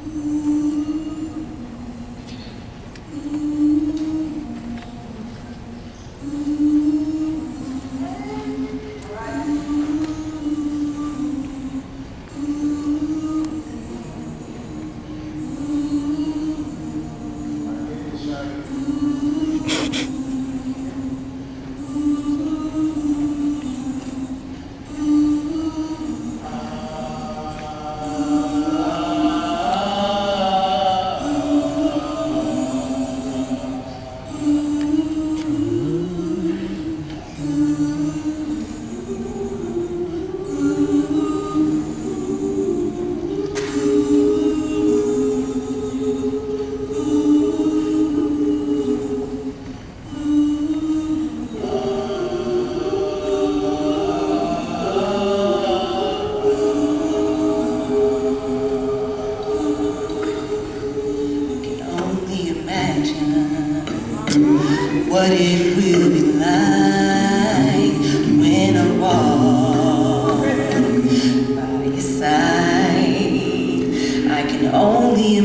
What it will be like when I walk by your side. I can only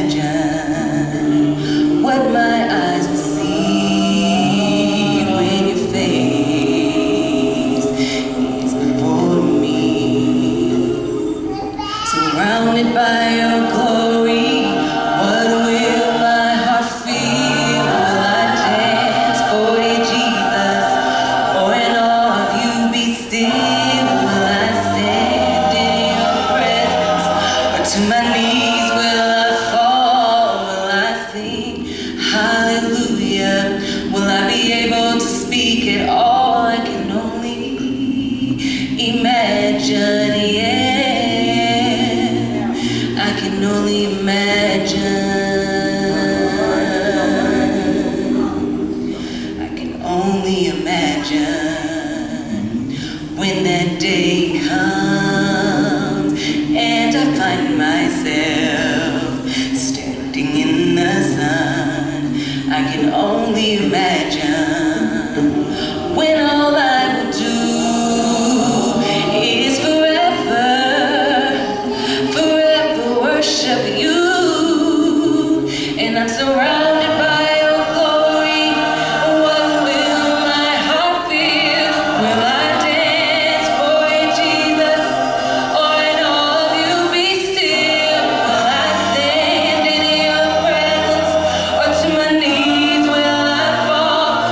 imagine what my eyes will see when your face is before me, surrounded by your glory. To my knees will I fall, will I sing hallelujah? Will I be able to speak at all? I can only imagine, yeah. I can only imagine. I can only imagine when that day comes and I find myself standing in the sun. I can only imagine when all I will do is forever worship you. And I'm surrounded by your glory. What will my heart feel? Will I dance for you, Jesus? Or in all of you be still? Will I stand in your presence? Or to my knees will I fall?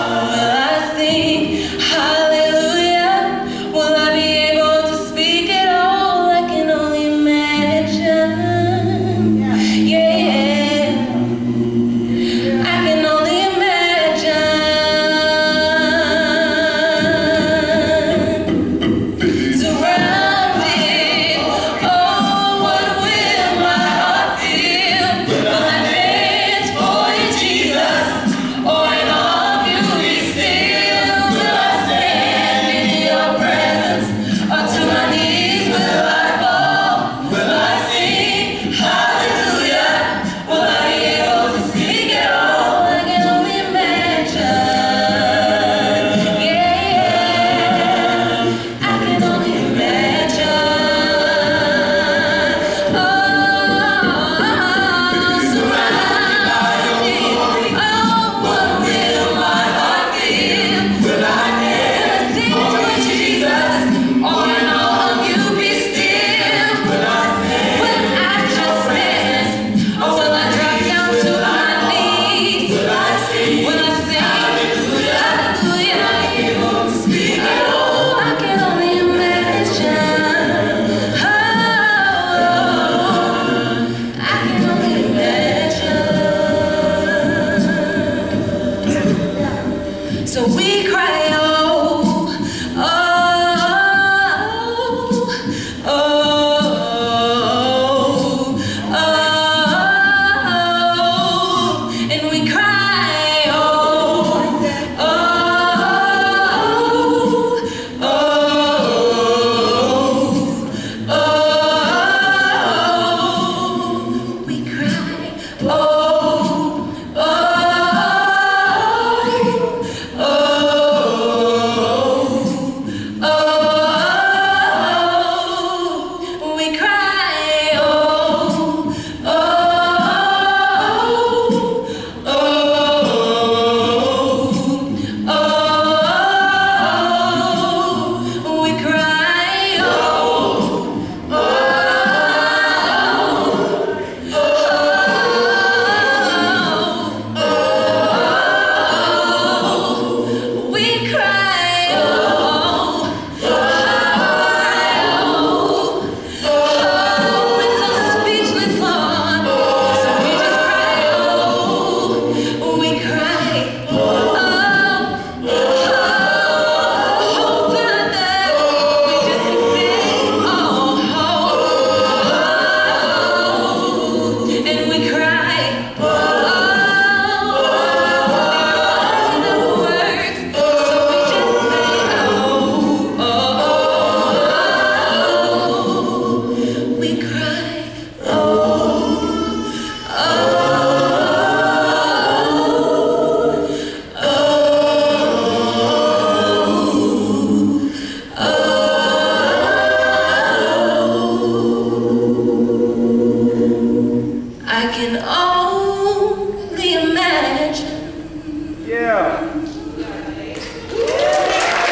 I can only imagine. Yeah.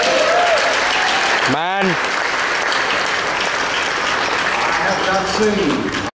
Man. I have not seen